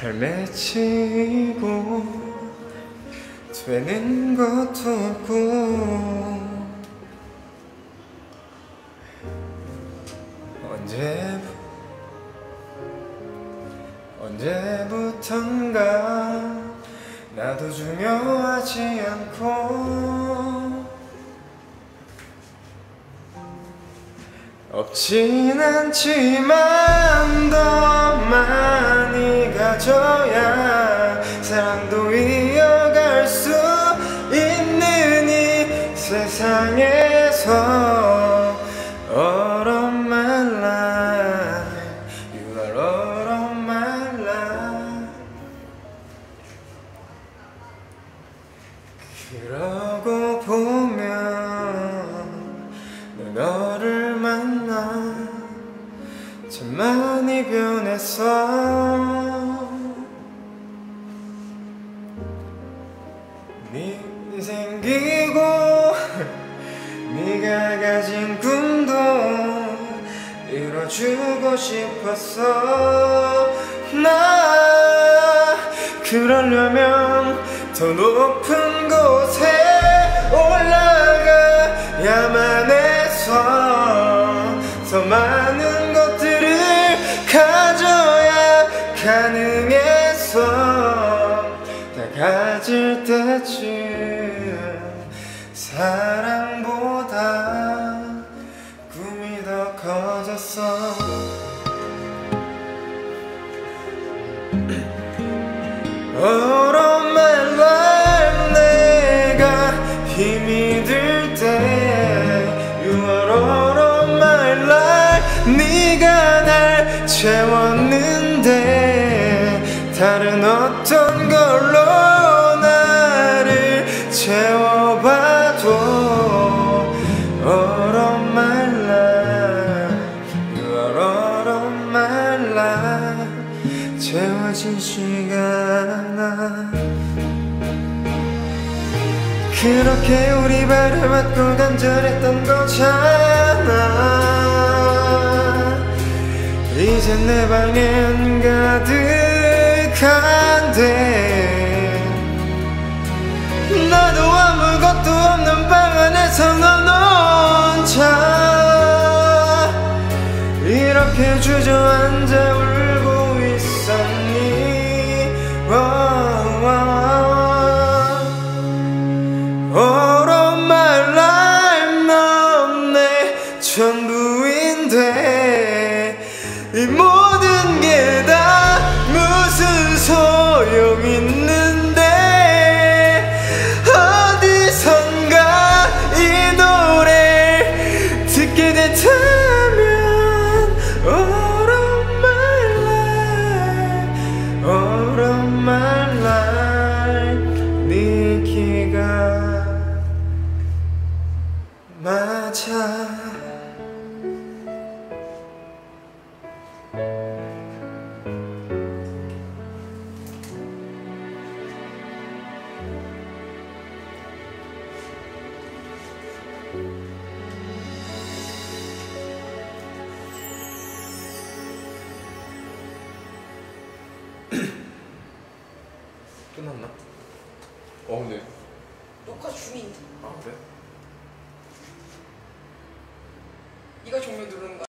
잘 맺히고 되는 것도 없고 언제부턴가 나도 중요하지 않고 없진 않지만 더 많이 가져야 사랑도 이어갈 수 있는 이 세상에서 All of my life You are all of my life 그러고 보면 너를 만나 참 많이 변했어 네 생기고 네가 가진 꿈도 이뤄주고 싶었어 나 그러려면 더 높은 곳에 올라가야만 해서 더 많은 것들을 가져야 가능해서 다 가질 때쯤 사랑보다 꿈이 더 커졌어 All of my life 내가 힘이 들 때 You are all of my life 네가 날 채웠는데 다른 어떤 걸로 나를 채워봐도 All of my life You are all of my life 채워진 시간아 그렇게 우리 발을 맞고 간절했던 거잖아 이제 내 방엔 가득한데 나도 아무것도 없는 방 안에서 넌 혼자 이렇게 주저앉아 울고 있었니 All of my life 넌 내 전부인데 이 모든 게 다 무슨 소용 있는데 어디선가 이 노래를 듣게 됐다면 All of my life All of my life 네 키가 맞아 끝났나? 네. 녹화 중인데. 아, 그래? 이거 종료 누르는 거야.